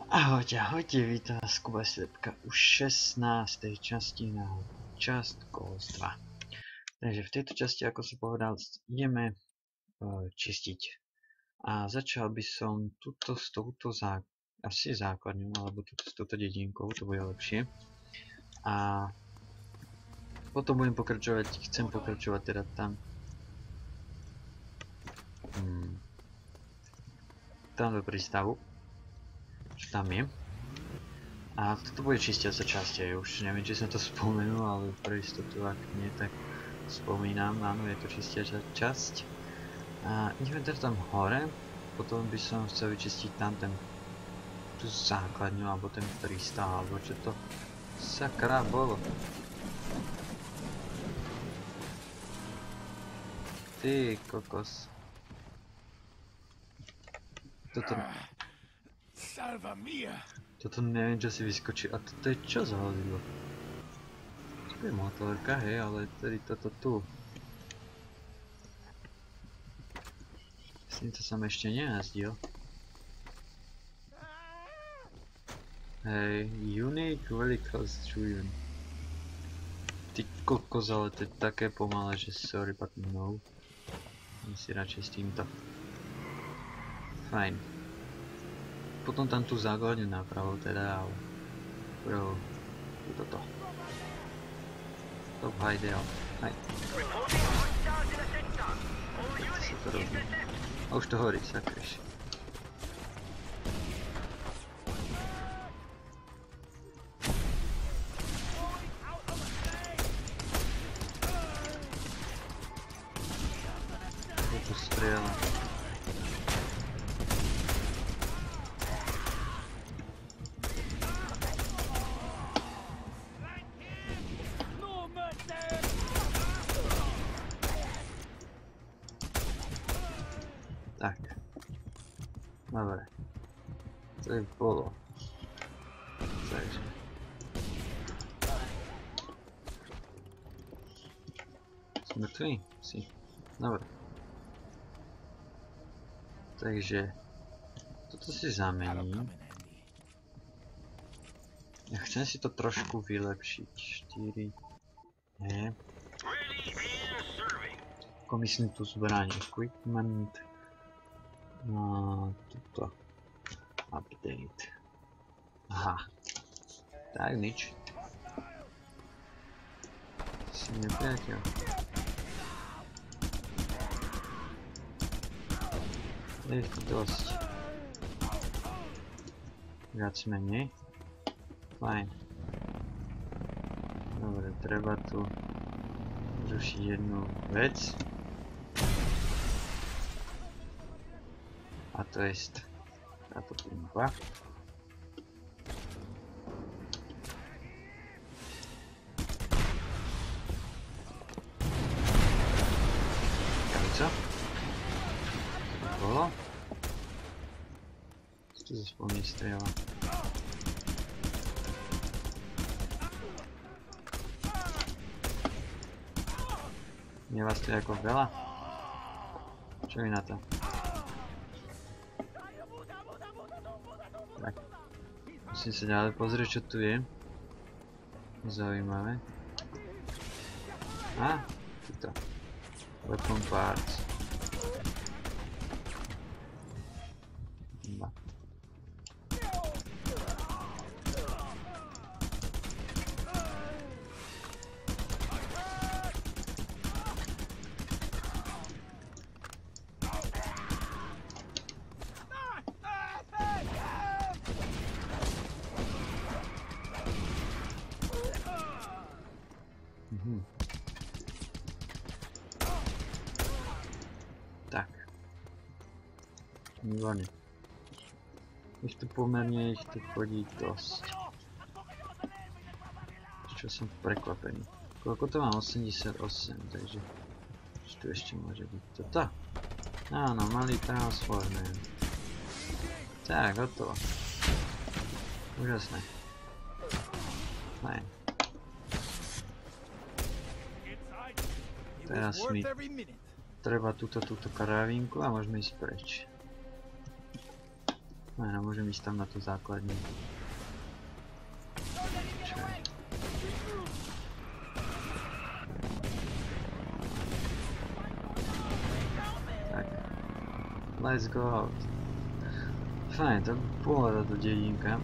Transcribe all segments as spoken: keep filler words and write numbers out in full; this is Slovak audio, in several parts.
Ahojte, ahojte, vítam vás Kuba Slepka u šestnástej časti na častkovstva. Takže v tejto časti, ako som povedal, ideme uh, čistiť. A začal by som tuto s touto zá... asi základňou, alebo tuto s touto dedinkou, to bude lepšie. A potom budem pokračovať, chcem pokračovať teda tam. Hmm. Tam do prístavu. Čo tam je. A toto bude čistiaca časť, ja už neviem, či som to spomenul, ale pre istotu, ak nie, tak spomínam, áno, je to čistiaca časť. A ideme teda tam hore, potom by som chcel vyčistiť tam ten tú základňu, alebo ten prístav, alebo čo to sakra bolo. Ty kokos. Toto... Toto neviem, čo si vyskočí. A toto je čo za vozidlo? To je motorka, hej, ale tedy toto tu. S týmto som ešte nejazdil. Hej, Unique Vehicles Driven. Ty kokos, ale to je také pomalé, že sorry, but no. Idem si radšej s týmto. Fajn. Potom tam tú základňu napravo teda, ale prvo je toto. Top high deal. Hej. Tak sa to robí. A už to horí, sakryš. Je tu strieľa. Tak. Dobre. To je bolo. Takže. Si mŕtvý? Si. Dobre. Takže. Toto si zamením. Ja chcem si to trošku vylepšiť. štyri. Nie. Ako myslím tu zbraň. Equipment. No, tuto. Update. Aha. Tak, nič. Si nepriateľ. Je to dosť. Viac menej. Fajn. Dobre, treba tu zrušiť jednu vec. A to jest táto pumpa. Kavica. To bolo. Co to zase po mne strieľa? Je vás tu ako veľa? Čo je na to? Tak. Musím sa ďalej pozrieť, čo tu je. Zaujímavé. A, tuto. Weapon parts. Ba. Mhm. Tak. Výborne. Ich tu pomerne, ich tu chodí dosť. Čo som prekvapený. Koľko to mám? osemdesiatosem, takže čo tu ešte môže byť? Toto? Áno, malý transformer. Tak, hotovo. Úžasné. Fajn. Teraz mi treba túto, túto karabinku a môžeme ísť preč. No, no, môžem ísť tam na tú základňu. Čo je? Tak. Let's go out. Fajn, to bola táto dedinka.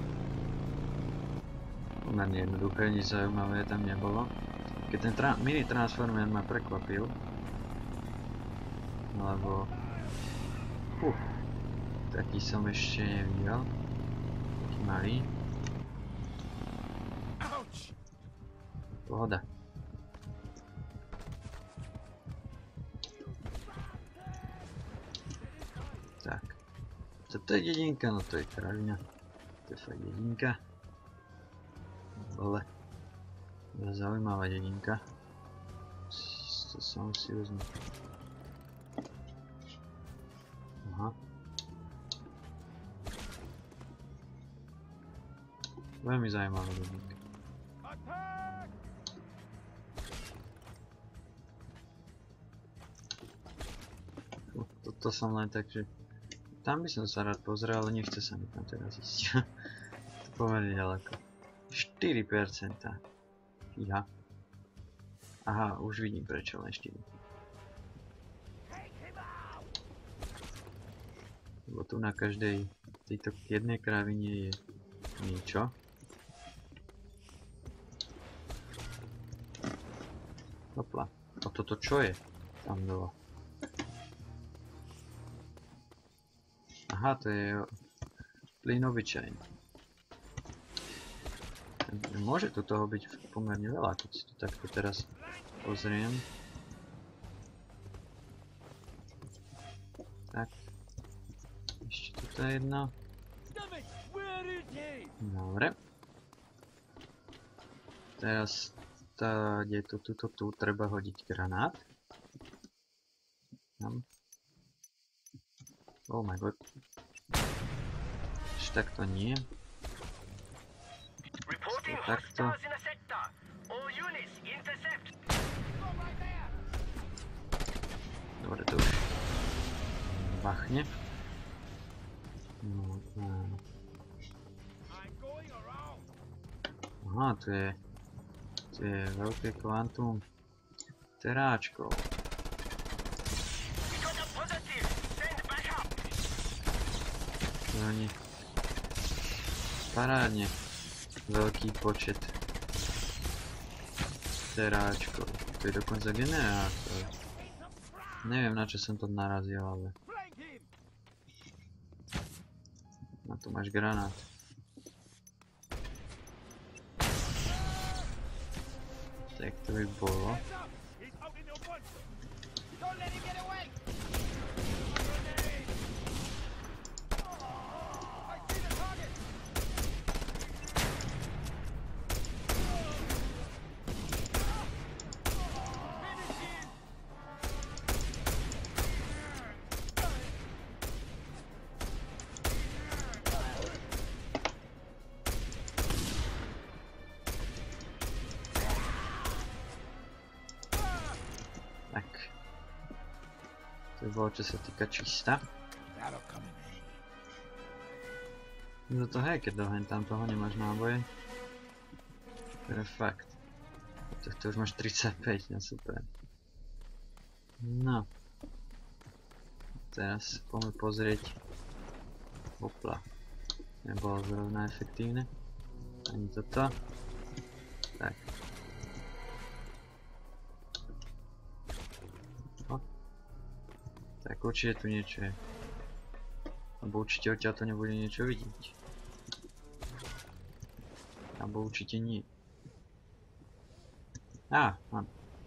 Pomerne jednoduché, nič zaujímavé tam nebolo. Keď ten tra mini transformer ma prekvapil. Lebo... Uh, taký som ešte nevidel. Taký malý. Pohoda. Tak. Toto je dedinka, no to je kráľovňa. To je fakt dedinka. Ale... zaujímavá dedinka. To som si vezmu. Aha. Veľmi zaujímavá dedinka. Toto som len tak, že... tam by som sa rád pozrel, ale nechce sa mi tam teraz ísť. To pomerne ďaleko. štyri percentá. Fíha. Aha, už vidím prečo len štyri. Lebo tu na každej tejto jednej krávine je niečo. Hopla. A toto čo je? Tam dole. Aha, to je plyn obyčajný. Môže tu toho byť pomerne veľa, keď si to takto teraz pozriem. Tak. Ešte toto je jedna. Dobre. Teraz tá, kde je to tuto tu, treba hodiť granát. Tam. Oh my god. Až takto nie. Takto. Dobre, to už bachne. No, no. Aha, tu je, tu je veľké kvantum teráčkov. Oni parádne veľký počet teráčkov. To je dokonca generátor. Neviem, na čo som to narazil, ale... Na to máš granát. Tak to by bolo. Tak. To by bolo, čo sa týka čista. No to hej, keď dohen tam toho nemáš náboje. To je fakt. To už máš tridsaťpäť, no super. No. Teraz poďme pozrieť. Hopla. Nebolo zrovna efektívne. Ani toto. Tak. Tak určite tu niečo je. Alebo určite odtiaľ to nebude niečo vidieť. Alebo určite nie. Á, mám.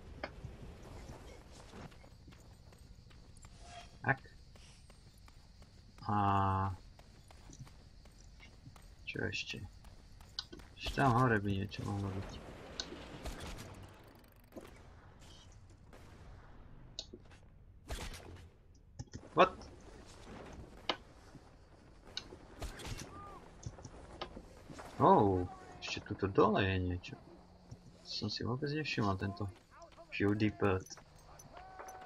Tak. A... Čo ešte? Ešte tam hore by niečo mohlo byť. What? Oh, ešte tuto dole je niečo. Som si vôbec nevšimol tento Judy Bird.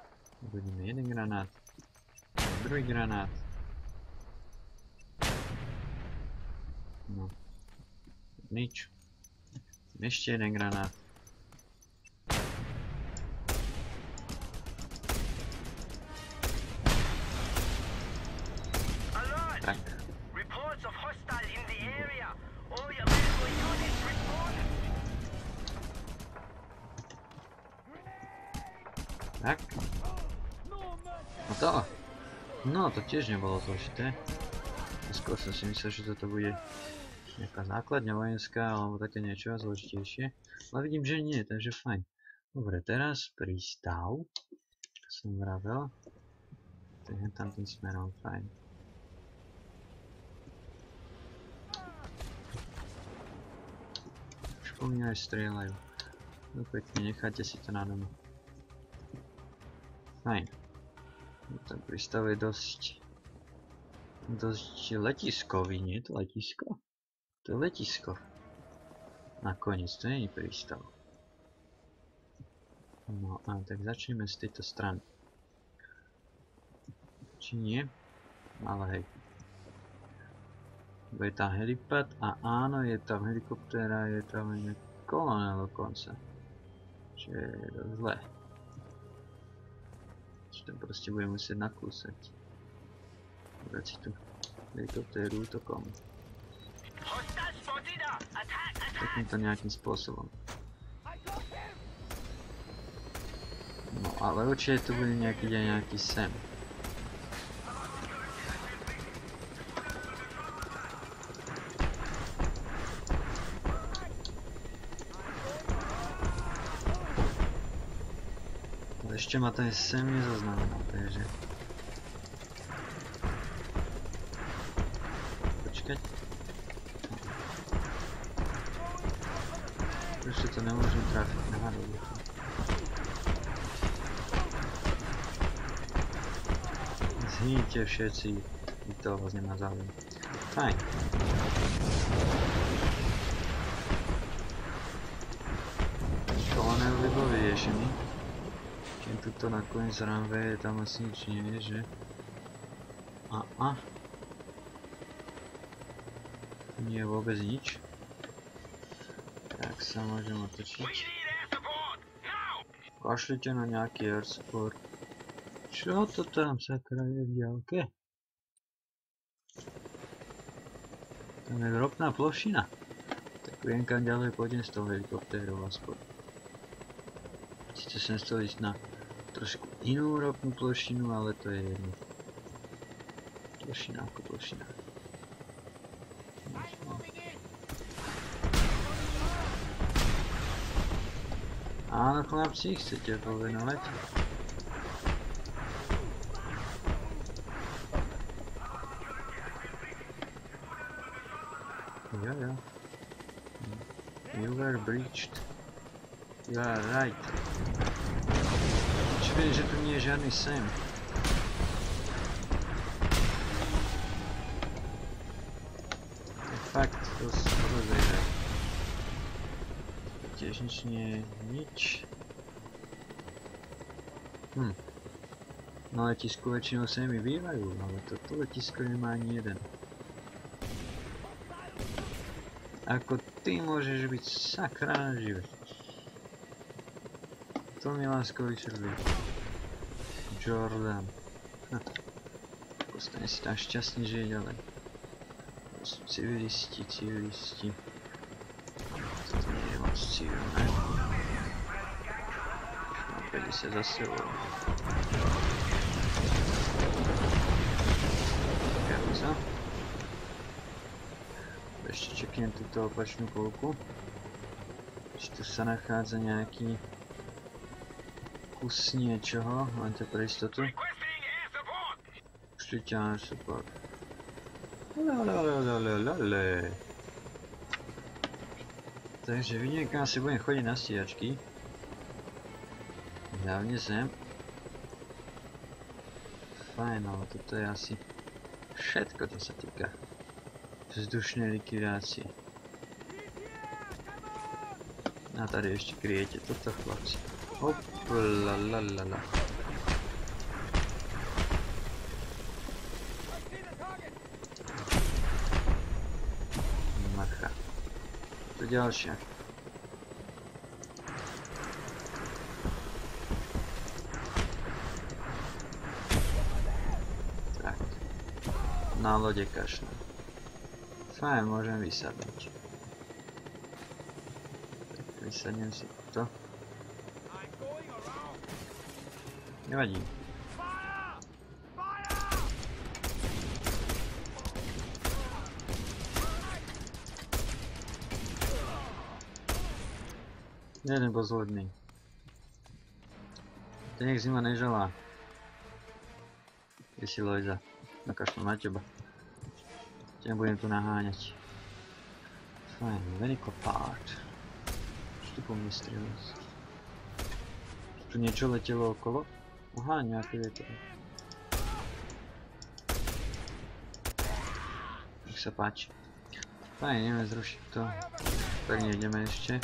Budeme jeden granát, druhý granát. No. Nič. Ešte jeden granát. Tak. Tak. No to. No to tiež nebolo zložité. Skôr som si myslel, že toto bude nejaká základňa vojenská alebo také niečo zložitejšie. Ale vidím, že nie, takže fajn. Dobre, teraz prístav. Som vravel. To je tam tým smerom, fajn. Už po mne aj strieľajú. No pekne, necháte si to na doma. Fajn. No, ten prístav je dosť... dosť letiskový, nie je to letisko? To je letisko. Nakoniec, to nie je prístav. No a tak začneme z tejto strany. Či nie? Ale hej. Je tam helipad a áno, je tam helikoptéra, je tam aj kolonel dokonca. Čiže je to zlé. Čiže tam proste budem musieť nakúsať. Dať si tu helikoptéru útokom. Takýmto nejakým spôsobom. No ale určite tu bude nejaký deň nejaký sem. Ale ešte ma ten sem nezaznamenal, takže... Počkať. Ešte to nemôžem trafiť na hadu. Zhnite všetci, i to vás nemá záujem. Fajn. Kolonel by bol vyriešený. Čím tuto nakoniec runway, tam asi nič nie je, že? A a. Nie je vôbec nič. Tak sa môžem otočiť. Kašlite na nejaký air support. Čo to tam sakra je v diaľke? Tam je ropná plošina. Tak viem kam ďalej pôjdem s tou helikoptérou aspoň. Sice sem chcel ísť na trošku inú ropnú plošinu, ale to je jedno. Plošina ako plošina. Áno chlapci, chcete povenovať? Jo, jo. You were breached. You are right. Čiže viem, že tu nie je žiadny sem. To je fakt, to je podozrivé. Tiež nič nie je, nič. Hm. Na letisku väčšinou semi bývajú, ale toto letisko nemá ani jeden. Ako ty môžeš byť sakra živé. To mi lásko vysvetlí. Jordan. Hm. Postane si tam šťastný, že je ďalej. To sú civilisti, civilisti. Toto nie je moc civilné. Mám päťdesiat za sebou. Ďakujem sa. Ešte čeknem túto opačnú polku. Ešte tu sa nachádza nejaký kus niečoho, len to pre istotu. Šlite na support. Lalalalalalale. Takže vidím, kam si budem chodiť na stíhačky. Hlavne sem. Fajn, ale toto je asi všetko, čo sa týka vzdušnej likvidácie. A tady ešte kryjete toto chlapci. Hop, lalalala. ďalšia. Tak. Na lode kašľam. Fajn, môžem vysadnúť. Tak, vysadnem si to. Nevadí. Jeden bol zhodný. To nech zima neželá. Ty si Lojza. Nakašľam na teba. Ťa budem tu naháňať. Fajn, Venico part. Čo tu po mne strieľať? Tu niečo letelo okolo? Aha, nejaké vietor. Nech sa páči. Fajn, ideme zrušiť to. Tak nejdeme ešte.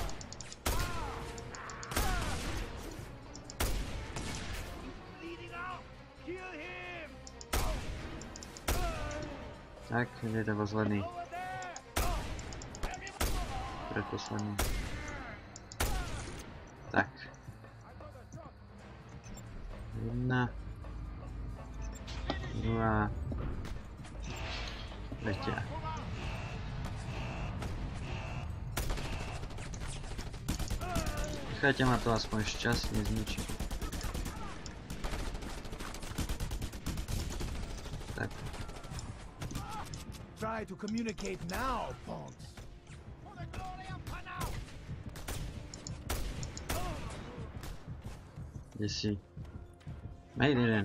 Tak, je to posledný. Predposledný. Tak. Jedna. Druhá. Tretia. Nechajte ma to aspoň šťastne zničiť. Tak. Try to communicate now, punks. Kde si? Made jeden.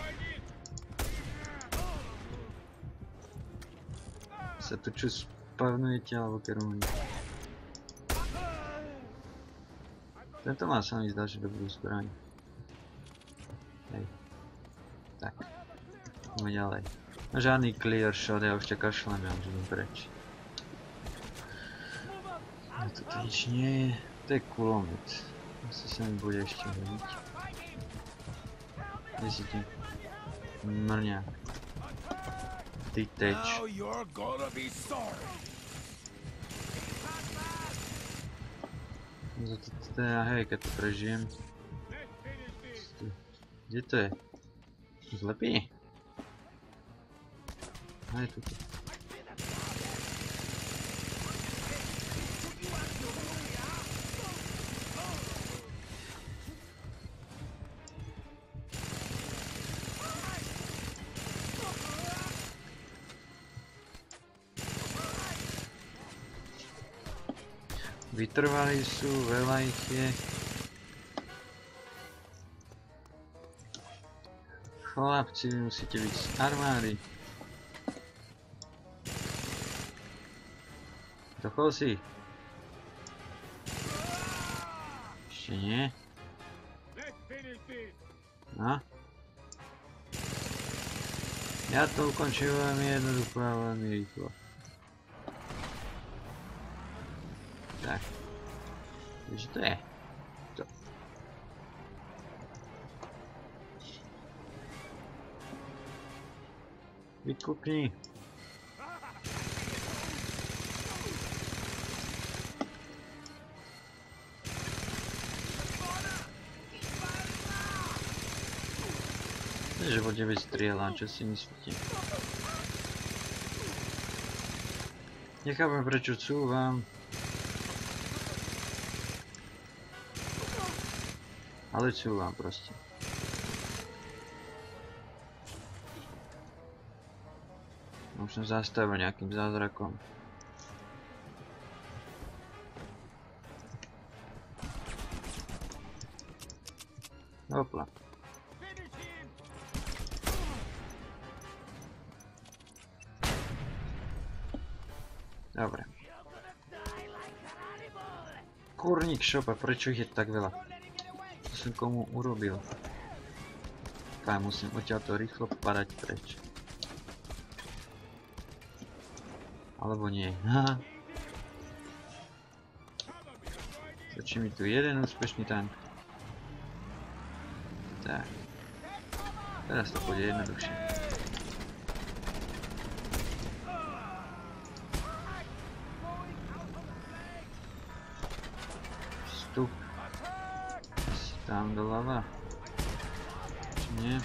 Sa tu čo spavnujete alebo kerujete? Tento má sa mi zdá, že dobrú zbraň. Hej. Tak. Ideme ďalej. No žiadny clear shot, ja už ťa kašlem, ja už idem preč. No toto nič nie je. To je kulomet. Asi sa mi bude ešte hodiť. Kde si ti? Mrňák. Ty teč. No to teda, hej, keď to prežijem. Kde to je? Zlepí? Aj tu. Vytrvalí sú, veľa ich je. Chlapci, vy musíte byť z armády. Dochol si? Ešte nie? No? Ja to ukončím veľmi jednoducho a veľmi rýchlo. Tak. Čo to je? To. Vykúkni. Že po tebe strieľam, čo si myslíte? Nechápem, prečo cúvam. Ale cúvam proste. Už som zastavil nejakým zázrakom. Hopla. Dobre. Kurník šopa, prečo ich je tak veľa? Čo som komu urobil? Fajn, musím odtiaľto rýchlo padať preč. Alebo nie. Haha. Stačí mi tu jeden úspešný tank. Tak. Teraz to pôjde jednoduchšie. tu. Si tam doľava. Či nie?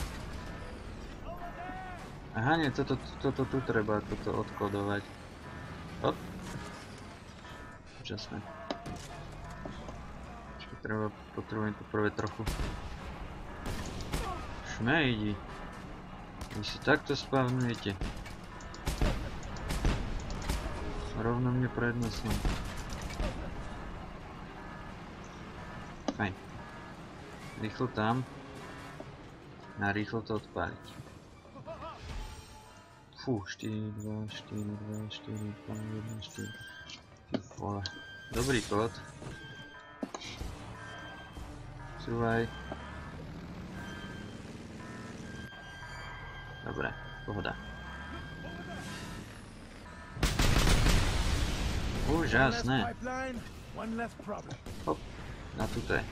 Aha, nie, toto, toto tu treba toto odkodovať. Hop. Úžasné. Čiže treba, potrebujem to prvé trochu. Šmejdi. Vy si takto spavnujete. Rovno mne pred nosom. Fajn. Rýchlo tam. A rýchlo to odpáliť. Fú, štyri, dva, štyri, dva, štyri, dva, jeden, štyri. Ty vole. Dobrý kód. Súvaj. Dobre, pohoda. Úžasné. Hop, na tuto je.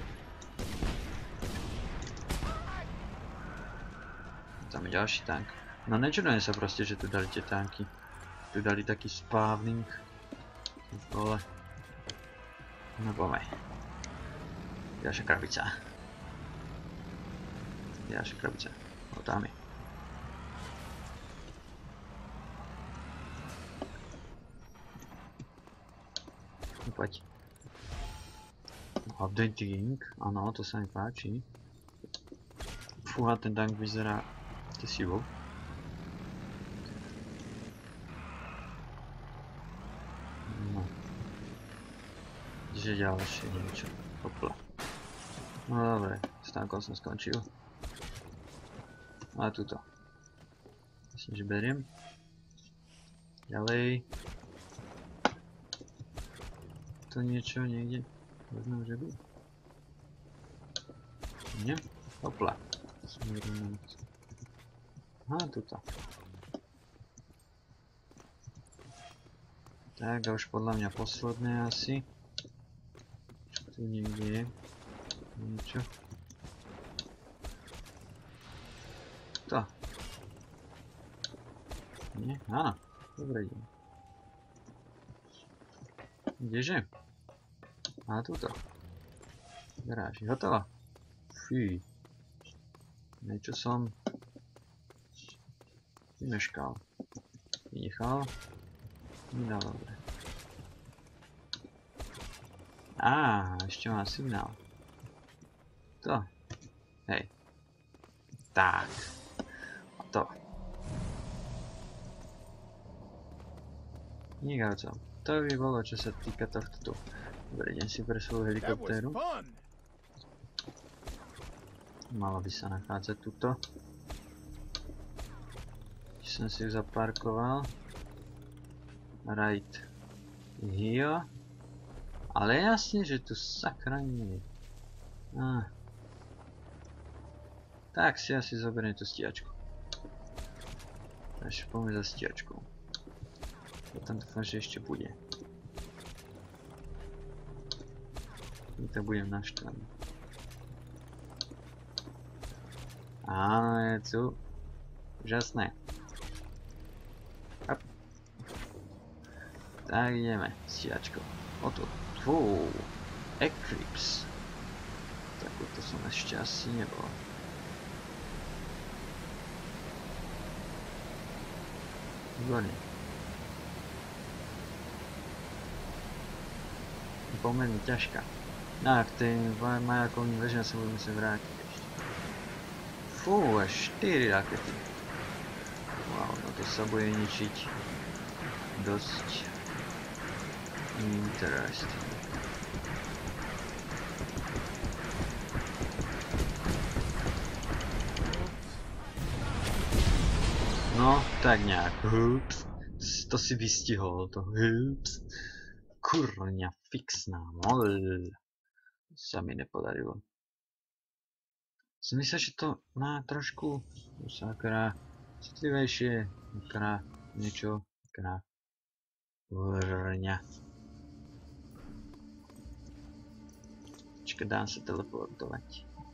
Tam je ďalší tank. No nečudujem sa proste, že tu dali tie tanky. Tu dali taký spawning. Vole. No poďme. Ďalšia krabica. Ďalšia krabica. O, tam je. Poď. Updating, áno, to sa mi páči. Fúha, ten tank vyzerá desivo. No. Že ďalšie niečo. Hopla. No dobre, s tankom som skončil. A tuto. Myslím, že beriem. Ďalej. To niečo niekde, možno, že by. Nie? Hopla. Aha, tuto. Tak, a už podľa mňa posledné asi. Čo tu niekde je? Niečo. To. Nie? Áno. Dobre idem. Kdeže? A tuto. Garáži. Hotovo. Fí. Niečo som vymeškal. Vynechal. Vydal dobre. Á, ešte mám signál. To. Hej. Tak. A to. Nikavco. To by bolo, čo sa týka tohto tu. Dobre, idem si pre svoju helikoptéru. Mala by sa nachádzať tuto. Či som si ju zaparkoval. Right here. Ale jasne, že tu sakra nie je. Ah. Tak si asi zoberiem tú stíhačku. Takže poďme za stíhačkou. Tam dúfam, že ešte bude. I to budem naštvaný. Áno, je tu. Úžasné. Hop. Tak ideme. Stíhačkou. O tu. Fú. Eclipse. Takúto som ešte asi nebol. Výborne. Pomerne ťažká. No a k tej majakovým vežiam sa budeme sa vrátiť ešte. Fú, až štyri rakety. Wow, no to sa bude ničiť dosť interesting. No, tak nejak. Hups. To si vystihol, to hups. Kurňa fixná, mol. Sa mi nepodarilo. Som myslel, že to má trošku sakra citlivejšie, sakra niečo, sakra vrňa. Počkaj, dám sa teleportovať.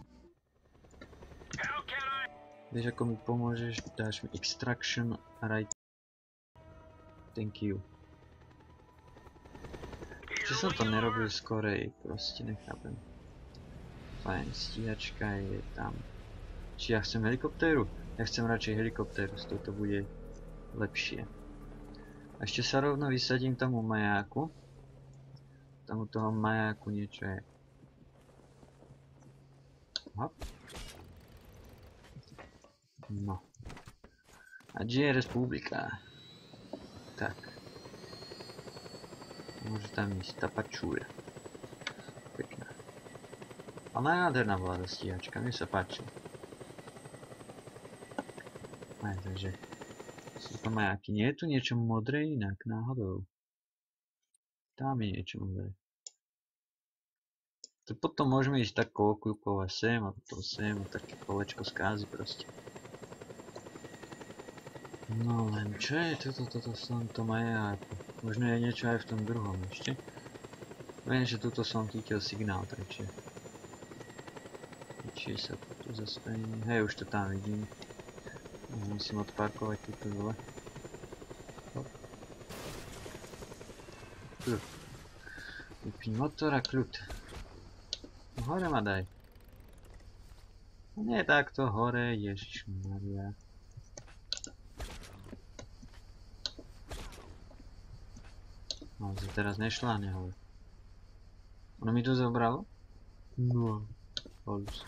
Vieš, ako mi pomôžeš? Dáš mi extraction right. Thank you. Či som to nerobil skorej, proste nechápem. Fajn, stíhačka je tam. Či ja chcem helikoptéru? Ja chcem radšej helikoptéru, z toho to bude lepšie. A ešte sa rovno vysadím tomu majáku. Tam u toho majáku niečo je. Hop. No. A kde je republika? Tak. Môže tam ísť, tá pačuje. Pekná. A nádherná bola tá stíhačka, mne sa páči. Aj, takže... Sú to majáky. Nie je tu niečo modré inak, náhodou. Tam je niečo modré. To potom môžeme ísť tak okľukov a sem a potom sem a také kolečko skázy proste. No len čo je toto, toto som to majáku? Možno je niečo aj v tom druhom ešte. Viem, že tuto som chytil signál, takže... Či sa tu zaspení. Hej, už to tam vidím. Musím odparkovať túto dole. Hop. Kľud. Vypni motor a kľud. Hore ma daj. Nie takto hore, Ježišmaria. No, teraz nešla, nehovor. Ono mi to zobralo? No. Holus.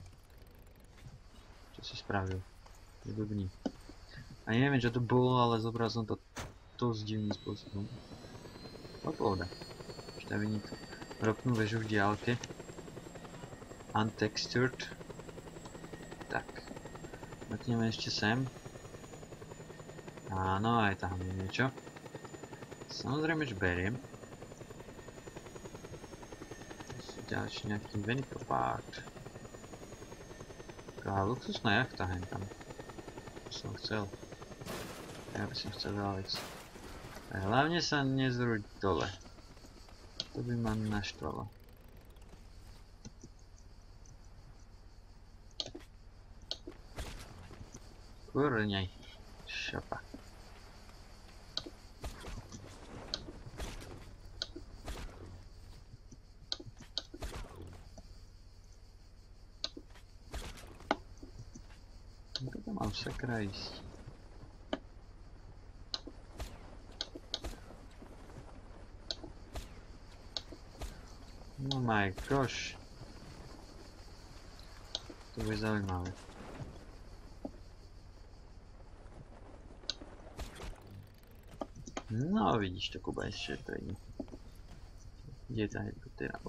Čo si spravil? Blbní. Ani neviem, čo to bolo, ale zobral som to dosť divným spôsobom. No pohoda. Štaviní to. Ropnú väžu v diálke. Untextured. Tak. Mrkneme ešte sem. Áno, aj tam je niečo. Samozrejme, že beriem. Ďalší nejaký Venikopart. Taká luxusná jachta hen tam. Som chcel. Ja by som chcel veľa vec. A hlavne sa nezrúť dole. To by ma naštvalo. Kurňaj. Šapa. Kde to mám sakra ísť? No my gosh. To bude zaujímavé. No vidíš to, Kuba, ešte to ide. Kde je tá helikoptéra?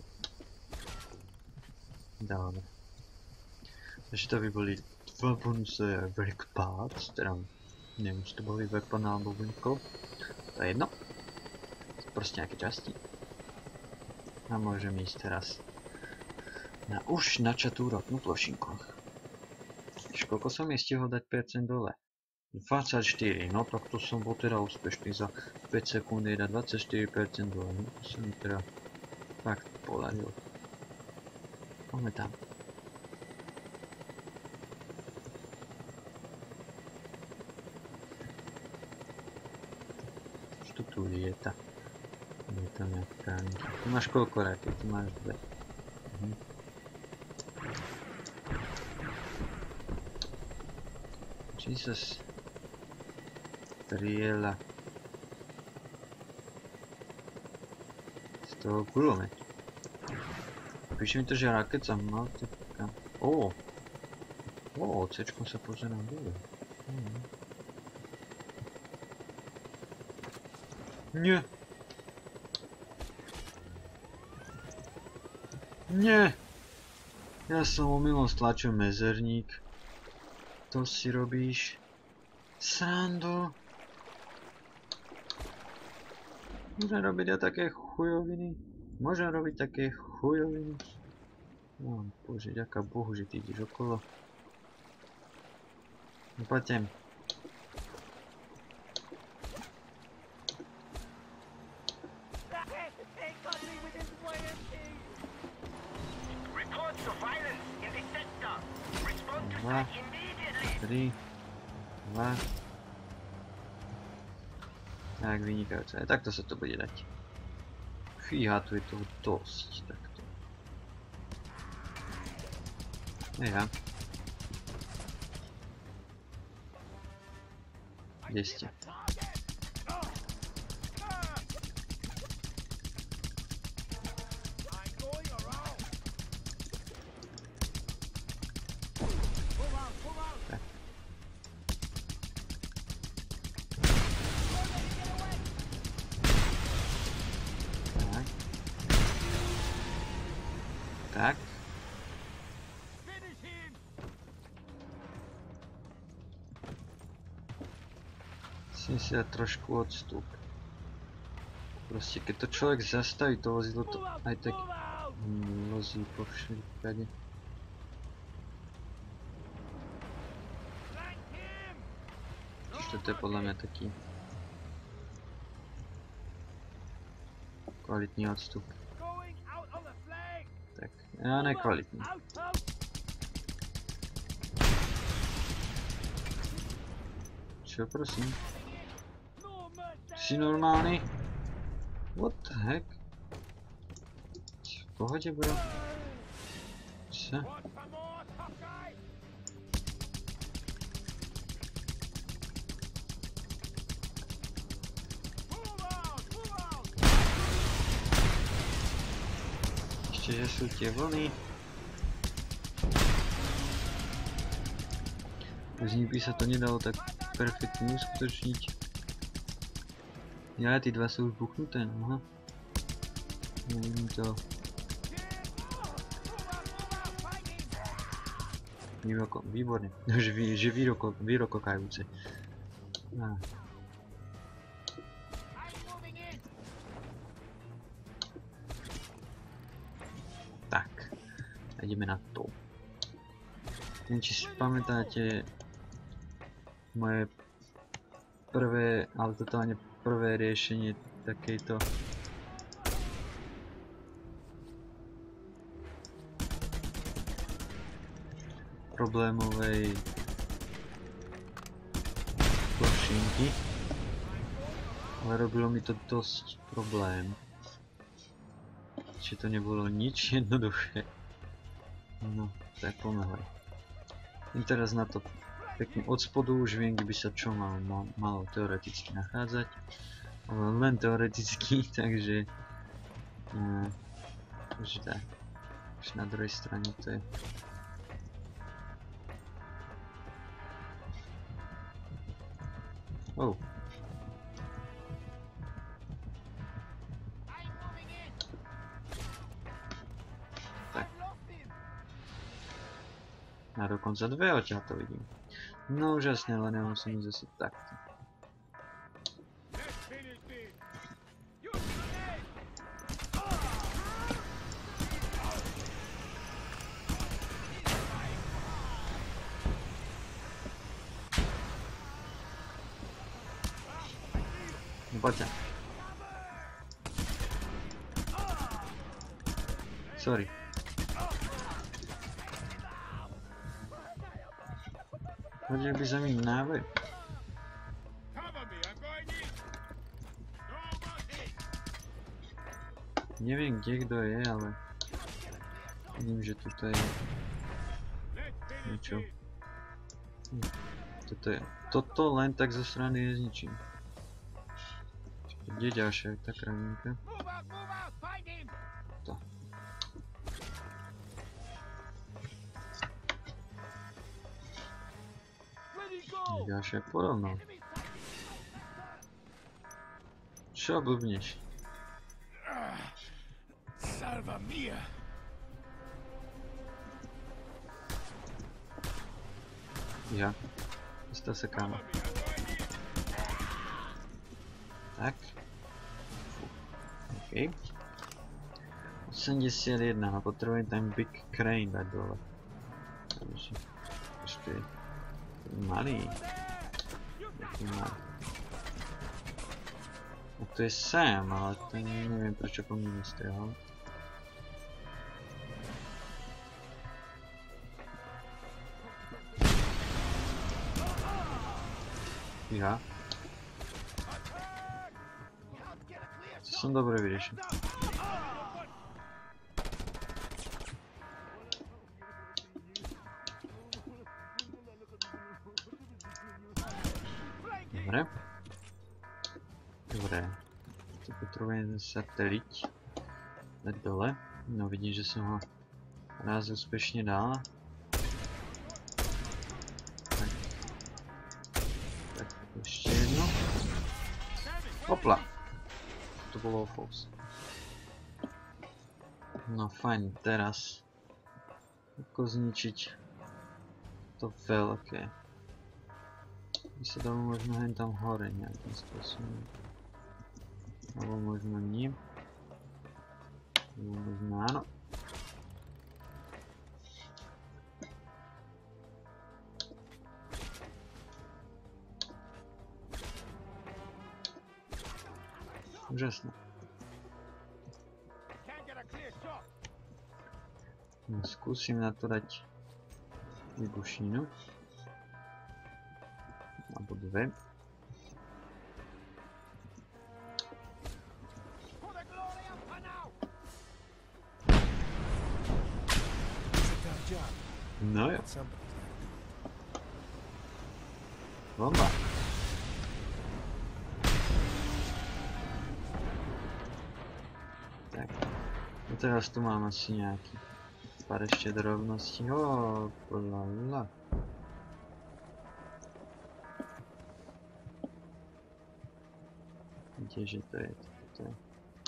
Dobre. Takže to by boli dva bonuse Very Good Parts, teda neviem, či to boli weapon alebo winkle. To je jedno. Proste nejaké časti. A môžem ísť teraz na už načatú ropnú plošinku. Koľko som je stihol dať percent dole? dvadsaťštyri, no tak to som bol teda úspešný, za päť sekúnd je dať dvadsaťštyri percent dole, no to sa mi teda fakt podarilo. Poďme tam. Čo tu lieta? Je tam nejaká... Tu máš koľko raket? Tu máš dve. Mhm. Jesus. Strieľa. Z toho gulomeť. Píše mi to, že raket sa mal týka... Ó! Ó, C-čkom sa pozerám dole. Mhm. Nie! Nie! Ja som omylom stlačil mezerník. To si robíš srandu. Môžem robiť aj také chujoviny. Môžem robiť také chujoviny. No bože, ďaká Bohu, že ty ideš okolo. No poďte. Dva, tri, dva. Tak, vynikajúce. Aj takto sa to bude dať. Fíha, tu je toho dosť, takto. Ja. Kde ste? Tak. Musím si dať trošku odstup. Proste keď to človek zastaví, to vozidlo to aj tak vozí po všade. Čiže toto je podľa mňa taký kvalitný odstup. Tak, ja nekvalitný. Čo prosím? Si normálny? What the heck? V pohode, bro? Čo? Ešte, že sú tie vlny. Z nich by sa to nedalo tak perfektne uskutočniť. Ja, tí dva sú už buchnuté, aha. Neviem to. Vyroko, výborne. Že, vy, že vyroko, vyrokokajúce. Ah. Tak. Ideme na to. Neviem, či si pamätáte moje prvé, ale totálne prvé riešenie takejto problémovej plošinky, ale robilo mi to dosť problém, či to nebolo nič jednoduché. No, tak pomáhaj. I teraz na to pekne od spodu už viem, kde by sa čo malo, malo teoreticky nachádzať. Ale len teoreticky, takže... Uh, už tak. Už na druhej strane to je... Oh. Tak. A dokonca dve odtiaľ to vidím. No úžasné, ale nemusím ísť zase takto. Poďte. Sorry. Hodil by za mým návoj. Neviem, kde kto je, ale vidím, že tuto je niečo. Toto je. Toto len tak zo strany nezničím. Kde je ďalšia tá kravinka? To. Ďalšia porovno. Čo blbneš? Ja. Dostal sa kam. Tak. OK. osemdesiatjeden, a potrebujem ten big crane dať dole. Takže ešte je malý. Taký malý. A to je Sam, ale ten neviem prečo po mne nestrehol. Ja. Som dobre vyriešil. Dobre. Tu potrebujem satelit. Dať dole. No vidím, že som ho raz úspešne dal. Tak. Tak ešte jedno. Hopla. To bolo false. No fajn, teraz. Ako zničiť to veľké. My sa dáme možno hen tam hore nejakým spôsobom. Alebo možno nie. Alebo možno áno. Úžasné. No, skúsim na to dať výbušninu. Alebo dve. No jo. Bomba. Tak. A teraz tu mám asi nejaký pár ešte drobností. Oh, lala. Kdeže to je? To je.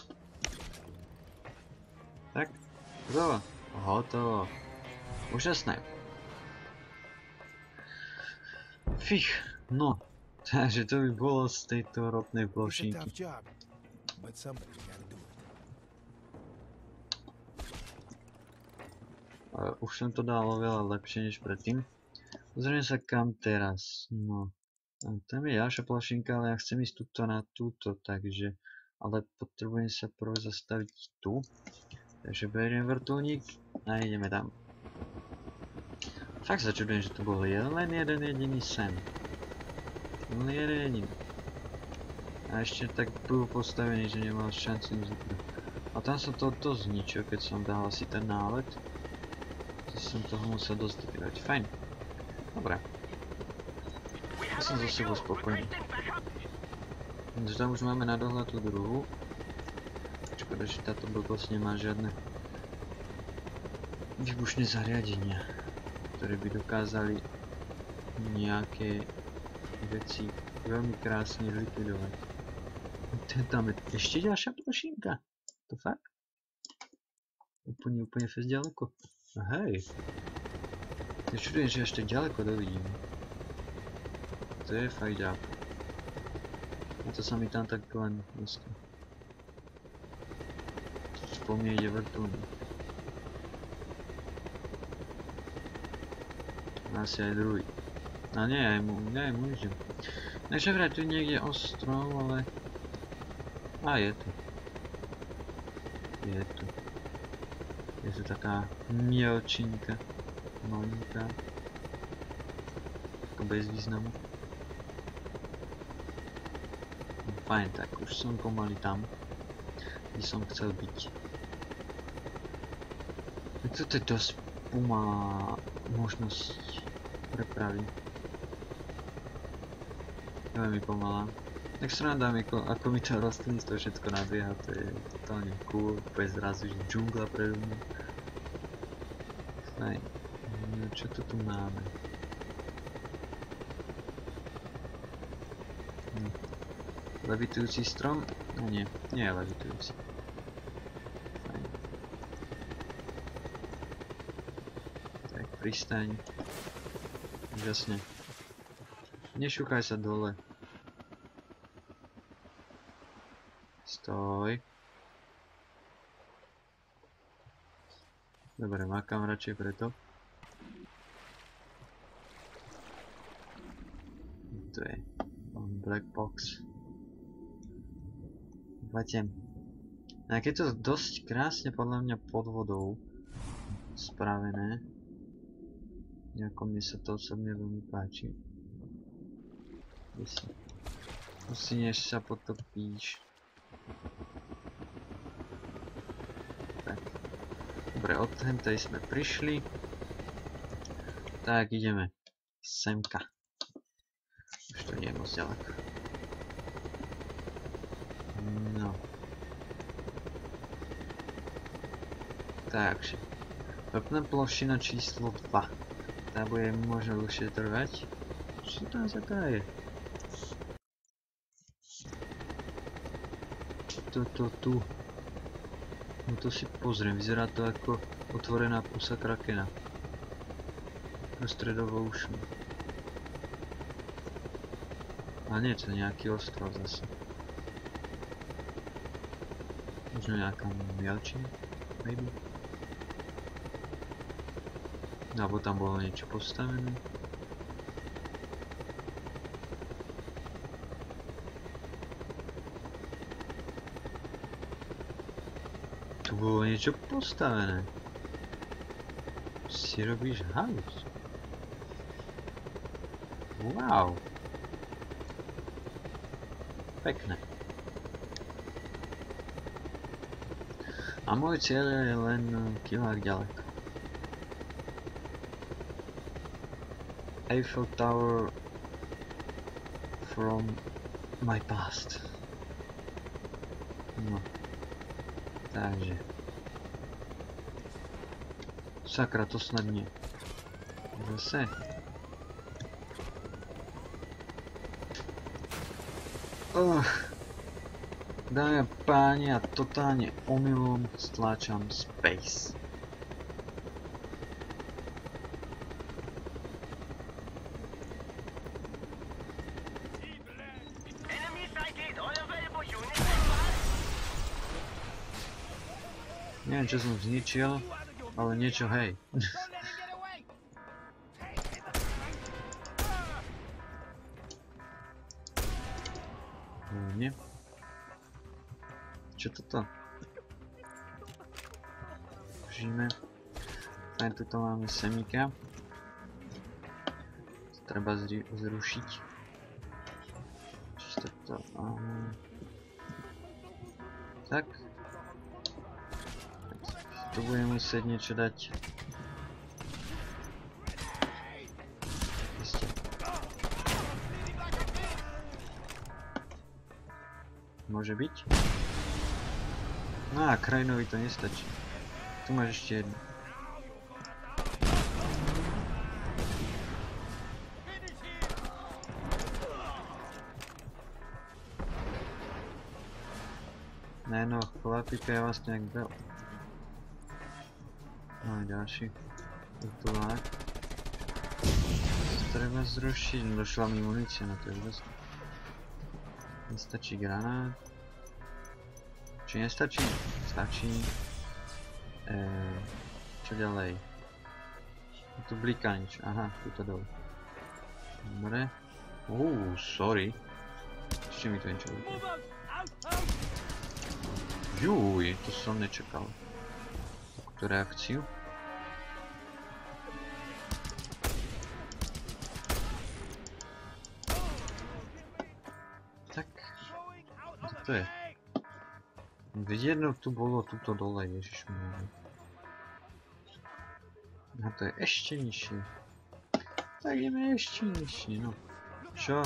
Tak, hotovo. Hotovo. Úžasné. Fich, no. Takže to by bolo z tejto ropnej plošinky. Uh, už som to dal oveľa lepšie než predtým. Pozrieme sa kam teraz. No. Tam je ďalšia plošinka, ale ja chcem ísť túto na túto, takže... Ale potrebujem sa prv zastaviť tu. Takže beriem vrtuľník a ideme tam. Fakt sa čudujem, že to bol len jeden jediný sen. Len jeden jediný. A ešte tak byl postavený, že nemal šancu nič zúknuť. A tam som to dosť zničil, keď som dal asi ten nálet. To som toho musel dosť dobývať. Fajn. Dobre. Ja som za sebou spokojný. Takže tam už máme na dohľad tú druhú. Škoda, že táto blbosť nemá žiadne výbušné zariadenia, ktoré by dokázali nejaké veci veľmi krásne likvidovať. Tam je ešte ďalšia plošinka. To fakt? Úplne, úplne fest ďaleko. Hej. Ja čudujem, že ešte ďaleko dovidím. To je fakt ďaleko. A to sa mi tam tak len proste. Po mne ide vrtuľník. Asi aj druhý. A nie, aj mu, nie, aj mu idem. Takže vraj tu niekde ostrov, ale... A je tu. Je tu. Je tu taká mielčinka. Malinká. Ako bez významu. No, fajn, tak už som pomaly tam, kde som chcel byť. Toto je dosť pomalá možnosť prepravy. Veľmi pomalá. Tak sranda mi, ako, ako mi to rastlinstvo všetko nabieha, to je totálne cool, úplne zrazu, že džungla predo mňa. Fajn. No, čo to tu máme? Hm. Levitujúci strom? No nie, nie je levitujúci. Fajn. Tak, pristaň. Úžasne. Nešúkaj sa dole. Stoj. Dobre, makám radšej preto. To je black box. Vletem. A keď to dosť krásne podľa mňa pod vodou spravené. Nejako mne sa to osobne veľmi páči. Usunieš sa, potopíš. Tak. Dobre, od hentej sme prišli. Tak, ideme. Semka. Už to nie je moc ďaleko. Takže. Ropná plošina číslo dva. Tá bude možno dlhšie trvať. Čo tam za tá je? Toto tu. No to si pozriem, vyzerá to ako otvorená pusa krakena. Prostredovo ušmi. A nie, to je nejaký ostrov zase. Možno nejaká mielčina, maybe. Alebo tam bolo niečo postavené. Tu bolo niečo postavené. Si robíš halus. Wow. Pekné. A môj cieľ je len kilák ďaleko. Eiffel Tower from my past. No. Takže. Sakra, to snad nie. Zase. Oh. Dámy a páni, ja totálne omylom stláčam space. Neviem, čo som zničil, ale niečo hej. Nie. Čo toto? Žijeme. Aj tuto máme semíka. To treba zrušiť. Čo toto? Um, tak. Tu budem musieť niečo dať. Môže byť? No a krajinovi to nestačí. Tu máš ešte jednu. Ne no, chlapíka je vlastne jak bel. No a ďalší. Utulák. To treba zrušiť, no došla mi munícia na to, je dosť. Nestačí granát. Či nestačí? Stačí. Eee, čo ďalej? Je tu bliká nič. Aha, tuto dole. Dobre. Uuu, sorry. Ešte mi to niečo bliká. Juj, to som nečakal. Takúto reakciu. Tak. Co to je? Veď jedno tu bolo tuto dole, ježišmíra. A to je ešte nižšie. Tak ideme ešte nižšie, no. Čo?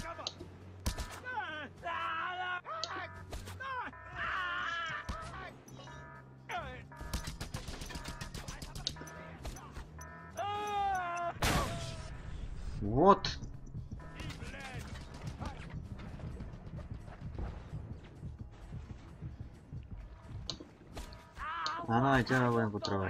What? Áno, aj ťa budem potrebovať.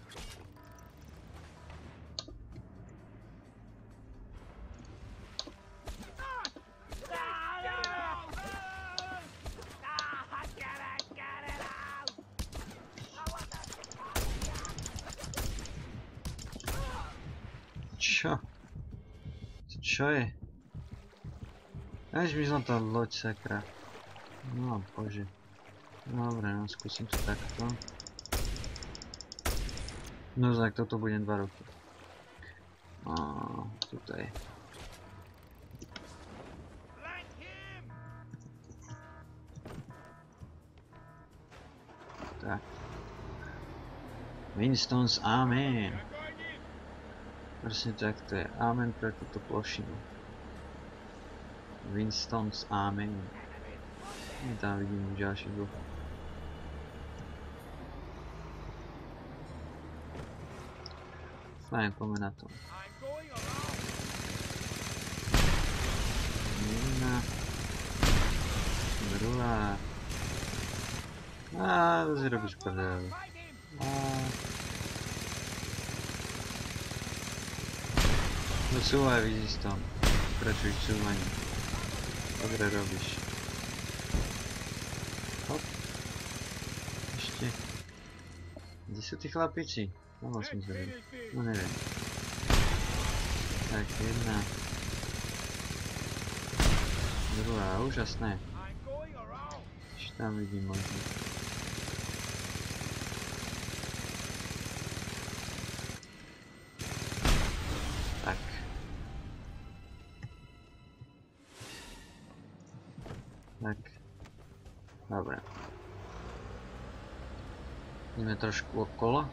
Čo? Čo je? Až mi som tá loď, sakra. No bože. Dobre, no skúsim to takto. No tak toto budem dva roky. A tuto je. Tak. Winston's Amen. Presne tak to je. Amen pre túto plošinu. Winston's Amen. I tam vidím ďalší dvoch. Fajn, poďme na to. I'm going around. Jedna. Druhá. Á, to si robíš prdel. Fight him. Á. No súvaj, vidíš to. Pokračuj v súvaní. Dobre robíš. Hop. Ešte. Kde sú tí chlapiči? No som zvedel. No neviem. Tak, jedna. Druhá, úžasné. I'm going around. Ešte tam vidím možno. Tak. Tak. Dobre. Ideme trošku okolo.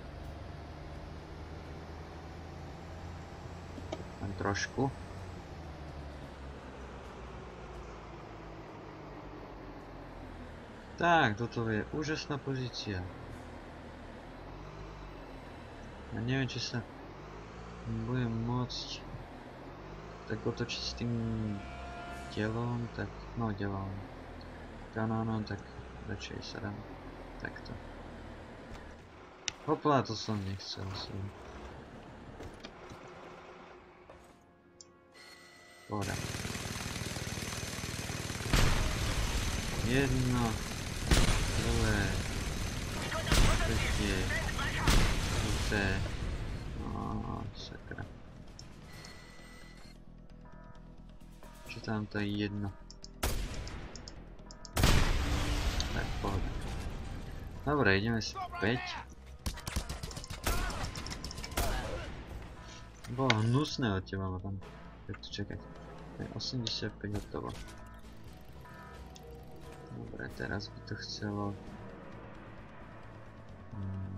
Len trošku. Tak, toto je úžasná pozícia. Ja neviem, či sa budem môcť tak otočiť s tým telom, tak, no delom, kanónom, tak radšej sa dám takto. Hopla, to som nechcel som. Pohoda. Jedno, druhé, tretie, štvrté, no sakra. Čo tam to je jedno? Tak, pohoda. Dobre, ideme späť. Bolo hnusné od teba ma tam. Tak to čakať. osemdesiatpäť hotovo. Dobre, teraz by to chcelo... Hmm.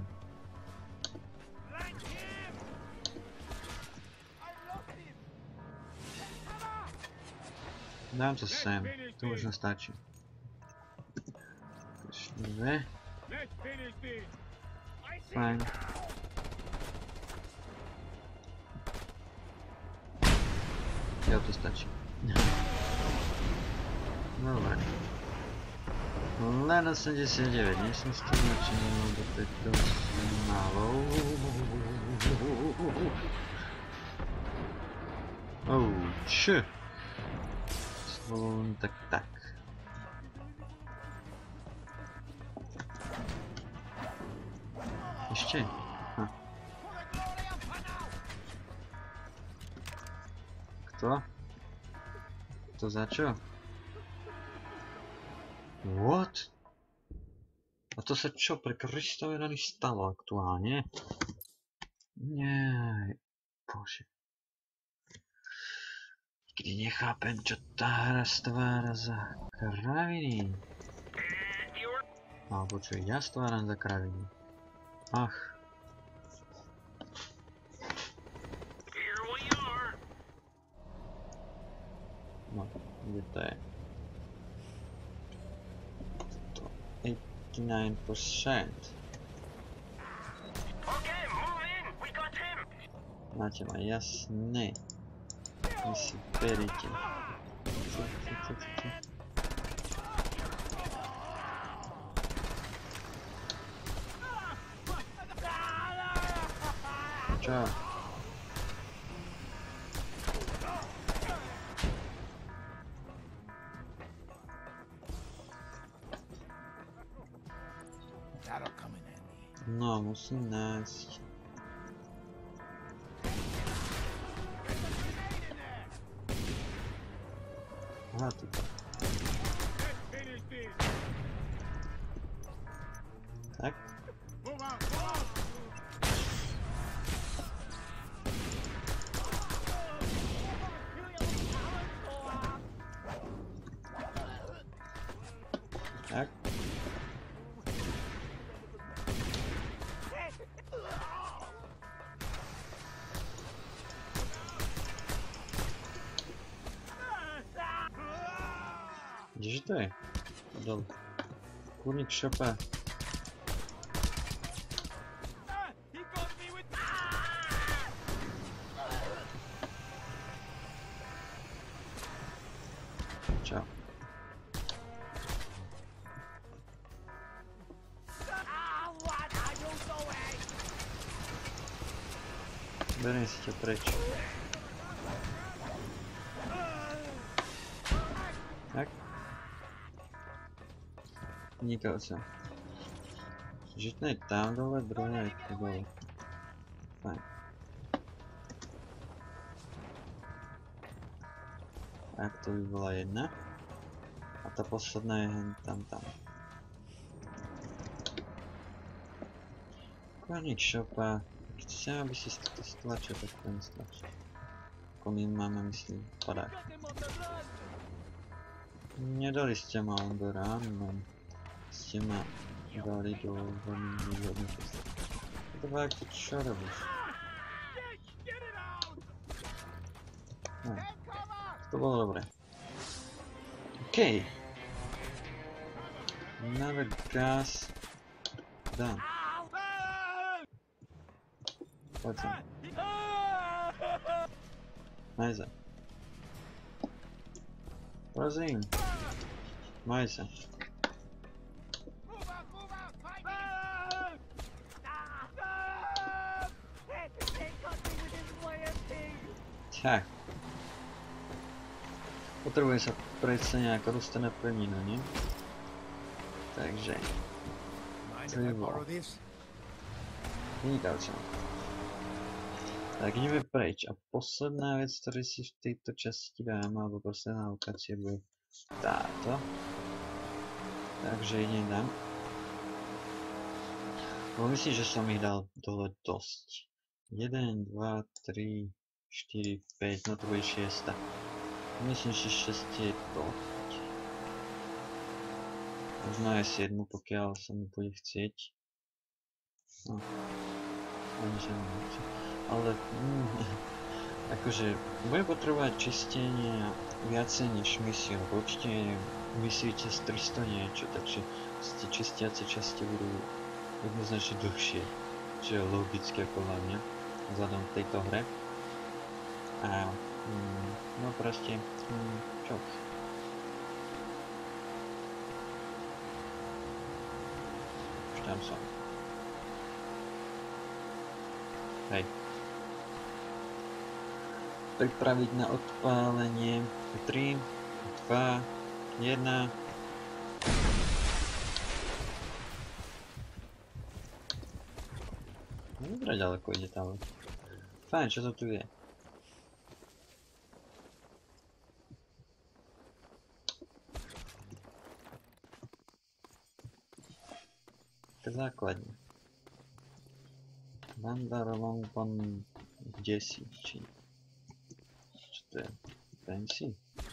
Dám to sem, to možno stačí. Ešte dve. Fajn. Ja to stačí. Dobre. Len osemdesiatdeväť, nie som z toho nadšený, lebo to je dosť málo. Ouč. Slovo tak tak. Ešte? Hm. Kto? To za čo? What? A to sa čo pre Kristove rany stalo aktuálne? Nie, bože. Nikdy nechápem, čo tá hra stvára za kraviny. Alebo čo ja stváram za kraviny. Ach. No, kde to je? eighty-nine percent. Máte ma jasné. Vy si berite. Čo? No, musím nájsť. Aha, tu. Tak. Tak. Kdeže to je? Dole. Kurník šopa. Beriem si ťa preč. Tak. Vynikajúce. Žitné je tam dole, druhé je tu dole. Fajn. Tak to by bola jedna. A tá posledná je hen tam tam. Kvarník šopa. Keď chcem, aby si to stlačil, tak to nestlačil. Ako my máme, myslím, padák. Nedali ste ma on do ráno. Ste ma dali do veľmi nevhodných cest. To fakt, čo robíš? No. To bolo dobré. OK. Another gas. Done. Poď sem. Najza. Prosím. Maj sa. Tak. Potrebujem sa prejsť sa nejako dostať na pevninu, nie? Takže. To je bolo. Vynikajúce. Tak ideme preč a posledná vec, ktorú si v tejto časti dám, alebo posledná lokácia bude táto. Takže idem dám. No myslím, že som ich dal dole dosť. jeden, dva, tri, štyri, päť, no to bude šiesta. Myslím, že šesť je dosť. Možno aj siedmu, pokiaľ sa mi bude chcieť. No. Ani že nechce. Ale mm, akože budem potrebovať čistenie viacej než misiu, lebo určite misií cez tristo niečo, takže tie čistiace časti budú jednoznačne dlhšie, čo je logické podľa mňa vzhľadom v tejto hre. A mm, no proste, mm, čo? Už tam som. Hej. Pripraviť na odpálenie. tri, dva, jeden. Dobre ďaleko ide tá loď. Fajn, čo to tu je? Tak základne. Vandarolong pan kde si? Či... Čo to je? Fancy?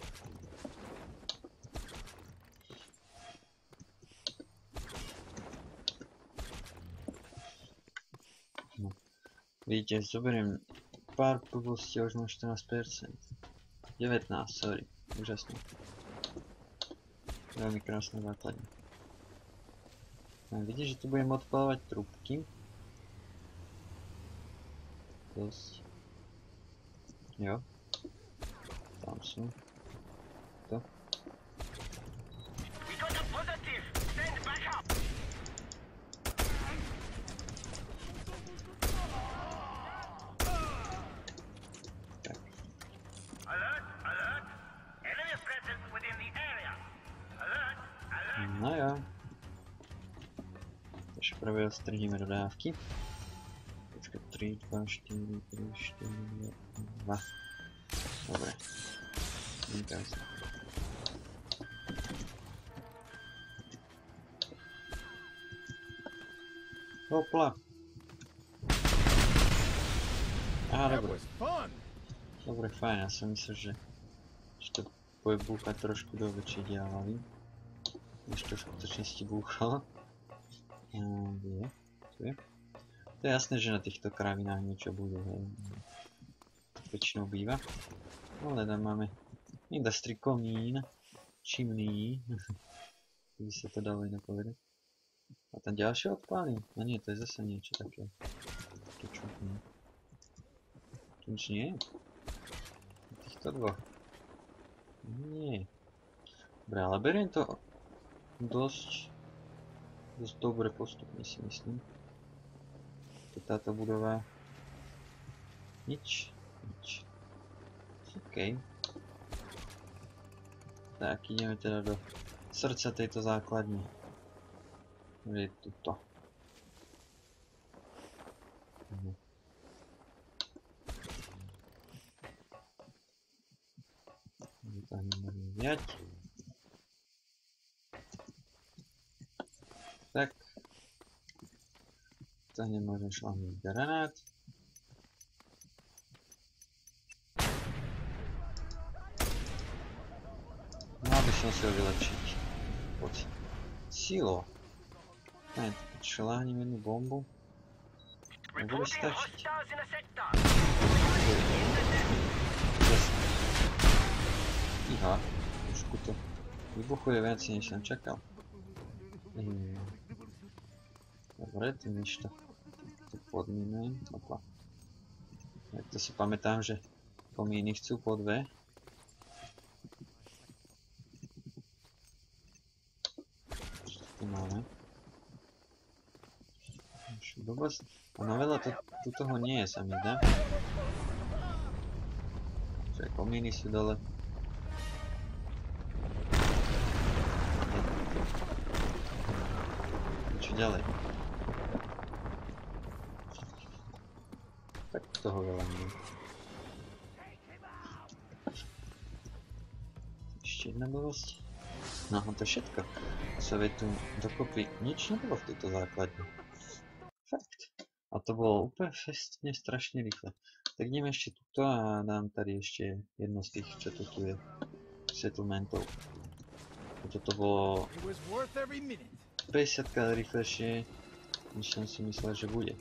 No. Vidíte, zoberiem pár blbostí a už mám štrnásť percent. devätnásť, sorry. Úžasné. Veľmi krásne základne. Vidíš, že tu budem odpávať trúbky. Dosť. Jo. Tam sú. To. Tak. No jo. Takže prvé odstrhníme dodávky. tri, dva, štyri, tri, štyri, dva. Dobre. Vynikajúce. Hopla. Aha, dobre. Dobre, fajn, ja som myslel, že, že to bude búchať trošku do väčšej diaľavy. Než to v skutočnosti búchalo. Ehm, je. Tu je. To je jasné, že na týchto kravinách niečo bude, hej. Väčšinou býva. Ale tam máme industry komín, chimney. By sa to dalo inak povedať. A tam ďalšie odpály? No nie, to je zase niečo také. Také čudné. Tu nič nie je? Týchto dvoch. Nie. Dobre, ale beriem to dosť, dosť dobre postupne si myslím. Táto budova Nič, nič. OK. Tak, ideme teda do srdca tejto základne. Je tuto. Mhm. To nemôžem vziať. Tak. To nemôžem šľahnuť granát. Mal by som si ho vylepšiť. Poď. Silo. Aj, šľahnem jednu bombu. Nebude stačiť. Presne. Iha, trošku to vybuchuje viac, než som čakal. Hmm. Dobre, tým nič to tu podmínujem. Opa. Ja to si pamätám, že komíny chcú po dve. Čo tu máme? Ono veľa to, tu toho nie je, sa mi zdá. Čiže komíny sú dole. Čo ďalej? Tak toho veľa nie. Ešte jedna blbosť. No a to je všetko. Sa vie tu dokopy nič nebolo v tejto základni. Fakt. A to bolo úplne festne strašne rýchle. Tak ideme ešte tuto a dám tady ešte jedno z tých, čo tu je. Settlementov. Toto bolo päťdesiatkrát rýchlejšie, než som si myslel, že bude.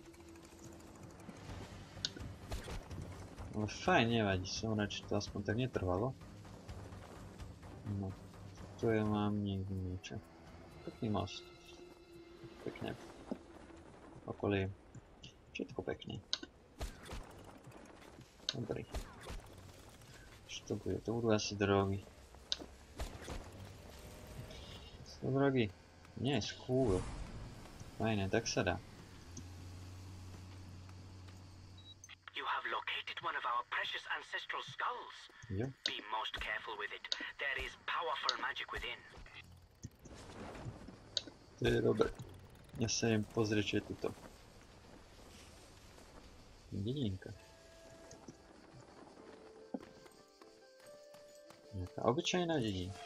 Ale fajn, nevadí, som rád, že to aspoň tak netrvalo. No, tu je mám niekde niečo. Pekný most. Pekne. Okolie. Všetko pekne. Dobrý. Čo to bude? To budú asi drogy. Sú drogy? Nie, skôr. Fajne, tak sa dá. You have located one of our precious ancestral skulls. Jo. Be most careful with it. There is powerful magic within. To je dobré. Ja sa idem pozrieť, čo je tuto. Dedinka. Nejaká obyčajná dedinka.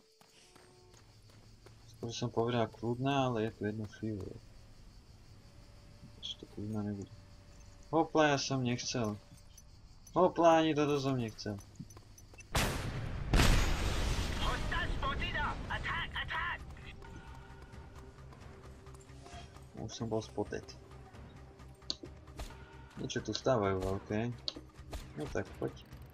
Skôr som povedal kľudná, ale je tu jedno fívor. Ešte to kľudná nebude. Hopla, ja som nechcel. Hopla, ani toto som nechcel. Už som bol spotted. Niečo tu stávajú veľké. No tak poď.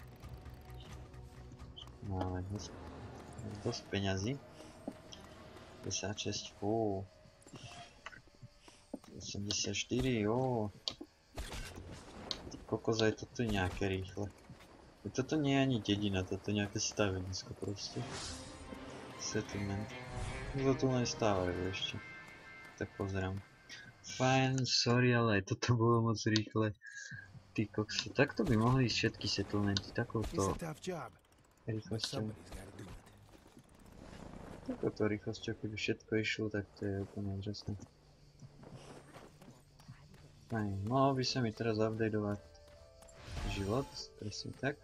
Máme dosť, dosť peňazí. päťdesiatšesť, fú. osemdesiatštyri, jó. Ty kokos, aj toto je nejaké rýchle. Toto nie je ani dedina, toto je nejaké stavenisko proste. Settlement. Toto tu len stávajú ešte. Tak pozerám. Fajn, sorry, ale aj toto bolo moc rýchle. Ty kokso, takto by mohli ísť všetky settlementy, takouto rýchlosťou. Takouto rýchlosťou, keby všetko išlo, tak to je úplne úžasné. Fajn, mohol by sa mi teraz updateovať život, presne tak.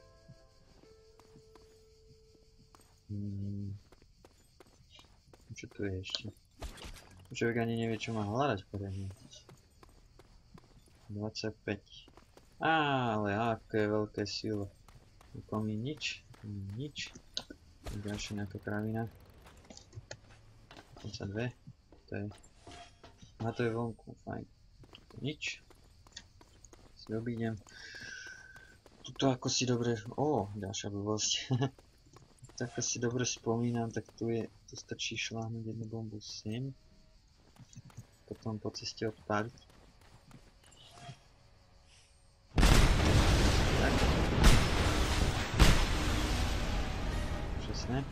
Hmm. Čo tu je ešte? Človek ani nevie, čo má hľadať poriadne. dvadsaťpäť. Á, ale aké veľké silo. Komí nič. Nič. Ďalšia nejaká kravina. dvadsaťdva. To je... A to je vonku, fajn. Nič. Si obídem. Tuto ako si dobre... Ó, ďalšia blbosť. Tak ako si dobre spomínam, tak tu je... Tu stačí šláhnuť jednu bombu sem. Potom po ceste odpáliť. Tak. Přesne.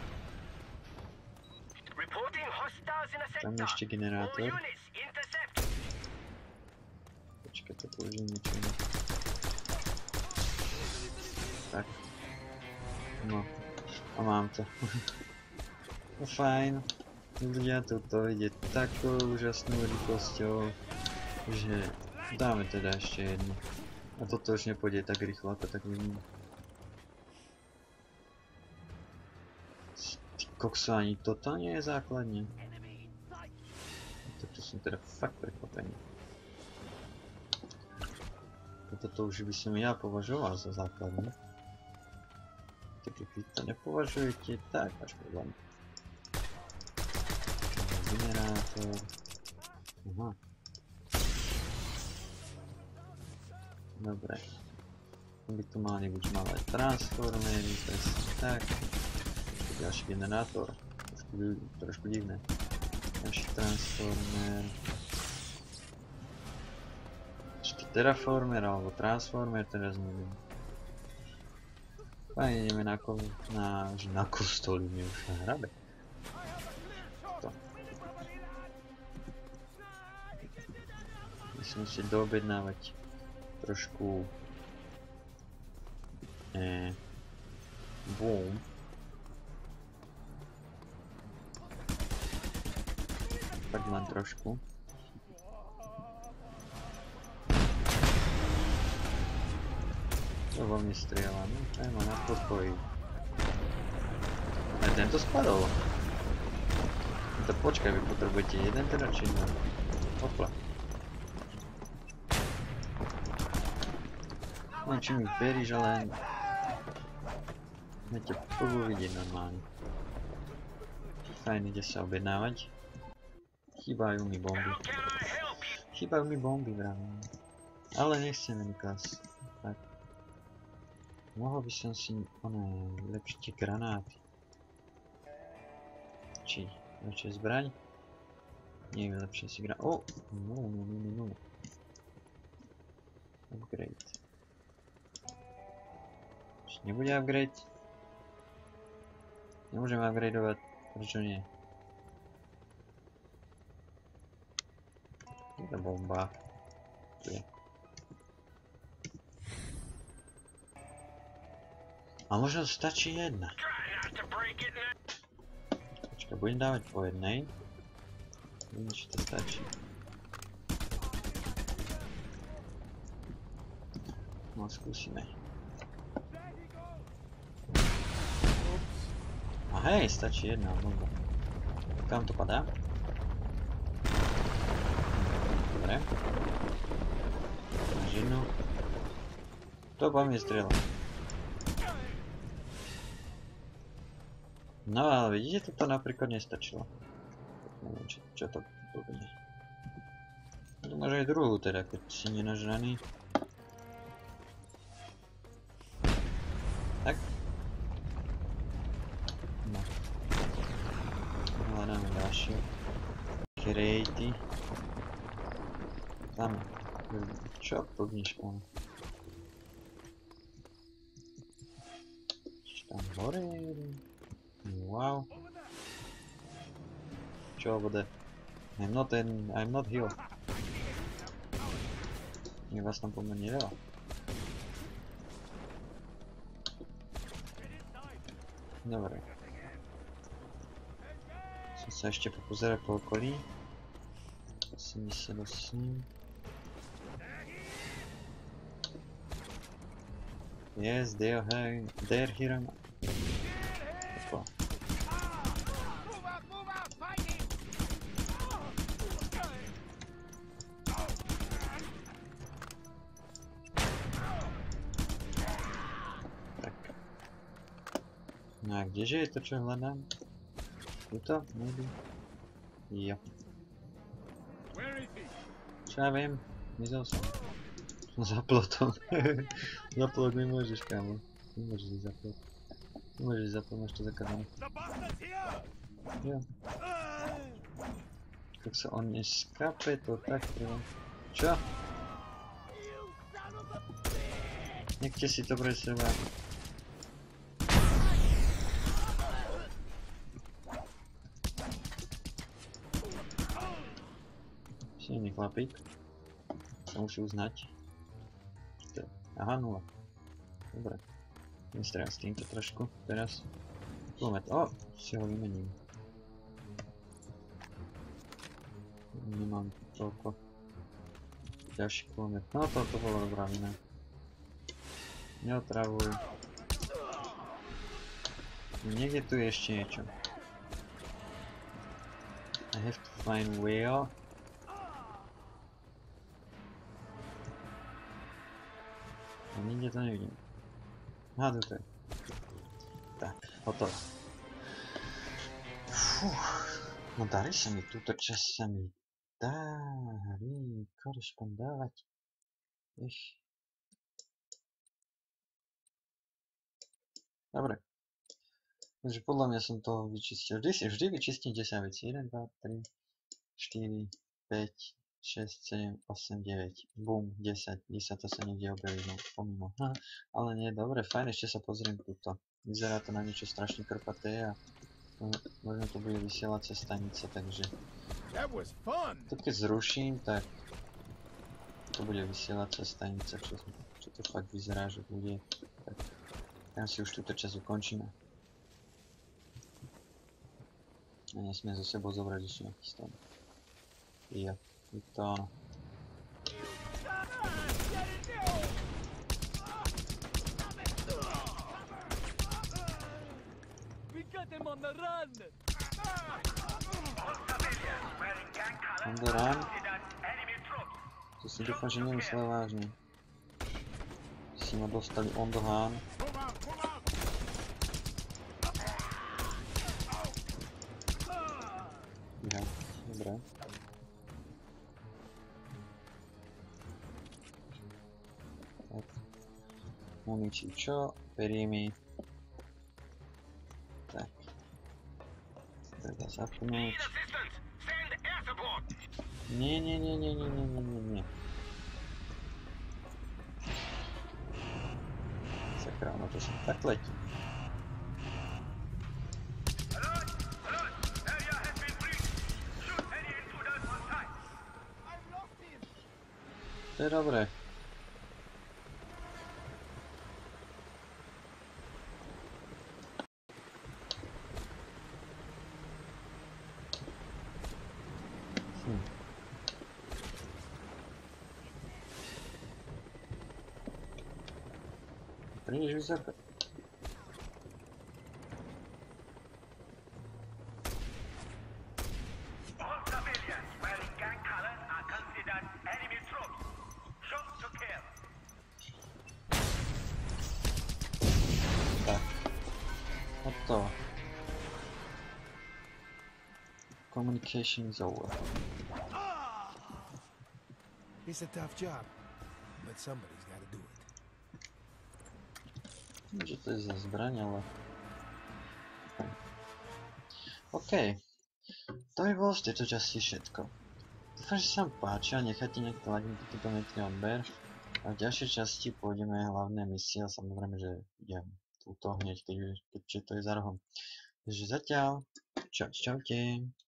Tam je ešte generátor. Počkaj, to použijem niečo iné. tak. No. A mám to. No fajn. Ľudia, toto ide takou úžasnou rýchlosťou, že dáme teda ešte jedno. A toto už nepôjde tak rýchlo, ako tak vidím. Ty kokso, ani toto nie je základne. Toto som teda fakt prekvapený. Toto už by som ja považoval za základne. Tak keď vy to nepovažujete, tak máš problém. Generátor. Aha. Dobre. By tu mal nebuď malé transformery, presne tak. Ďalší generátor. Trošku, trošku divné. Ďalší transformer. Ešte terraformer alebo transformer, teraz neviem. Fajne, ideme na kol... na... na kostolu, mi už na hrabe. To. Musím si doobjednávať trošku... Eh... boom. Tak len trošku. To vo mne strieľa, no to je ma na pokoji. Aj tento spadol. To počkaj, vy potrebujete jeden teda či dva? Hopla. Len či mi veríš, ale... Ja ťa prvú vidieť normálne. Fajn, ide sa objednávať. Chýbajú mi bomby. Chýbajú mi bomby, vravím. Ale nechcem Nikas. Tak. Mohol by som si, oné, lepšiť tie granáty. Či, lepšie zbraň? Nie je lepšie si gra... O! No, no, no, no, no. Upgrade. Či nebude upgrade? Nemôžem upgradeovať, prečo nie? Je to bomba. Tu je. A možno stačí jedna. Počkaj, budem dávať po jednej. Vidím, či to stačí. No, skúsime. A hej, stačí jedna bomba. Kam to padá? Dobre. Máš jednu. To po mne strieľa. No ale vidíte, toto napríklad nestačilo. Neviem, čo, čo to bude. To máš aj druhú teda, keď si nenažraný. Tak. No. Hľadáme ďalšie. Krejty. Tam. Čo plníš on? Čo tam hore? Wow. Čo bude? I'm not in, I'm not here. Je vás tam pomerne veľa. Dobre. Som sa ešte popozerať po okolí. osemdesiatosem. Yes, they're here. They're here. Opa. No a kdeže je to, čo hľadám? Tuto? Maybe? Jo. Čo ja viem? Mizol som. Za plotom. Za plot nemôžeš, kámo. Nemôžeš ísť za plot. Nemôžeš ísť za plot, máš to zakázané. Jo. Tak sa on neskape, to tak treba. Čo? Nechte si to pre seba. Silný chlapík. Sa musí uznať. Aha, nula. Dobre. Vystrelám s týmto trošku teraz. Kulomet, o, si ho vymením. Nemám toľko. Ďalší kulomet, no to, to bolo dobrá vina. Neotravuj. Niekde tu je ešte niečo. I have to find whale. A nikde to nevidím. Aha, tu je. Tak, hotovo. Fúh. No darí sa mi, túto časť sa mi darí korešpondovať. Ich. Dobre. Takže podľa mňa som toho vyčistil. Vždy si vždy vyčistím desať vecí. jeden, dva, tri, štyri, päť, šesť, sedem, osem, deväť. Bum, desať. desať to sa niekde objaví, no pomimo. Ha, ale nie, dobre, fajn, ešte sa pozriem túto. Vyzerá to na niečo strašne krpaté a možno to bude vysielacia stanica, takže to keď zruším, tak to bude vysielacia stanica, čo, čo to fakt vyzerá, že bude. Tak tam si už túto časť ukončíme. A nesmiem zo sebou zobrať ešte nejaký stav. Ja, je to ono. On the run! On the run? To si dúfam, že nemyslel vážne. Si ma dostali on the run. Ja, dobre. Tak. Muníciu čo? Periemy. Tak. Treba zapnúť. Nie, nie, nie, nie, nie, nie, nie, nie, nie. Sakra, no to som tak letí. To je dobré. Hm. Príliš vysoko. Hotovo. Communication is over. It's a tough job, but somebody's got to do it. Že to je za zbraň, ale... OK. To by bolo z tejto časti všetko. Dúfam, že sa vám páči a nechajte niekto lajknutý tento metný odber. A v ďalšej časti pôjdeme hlavné misie a samozrejme, že idem túto hneď, keď, keď to je za rohom. Takže zatiaľ, čau, čaute.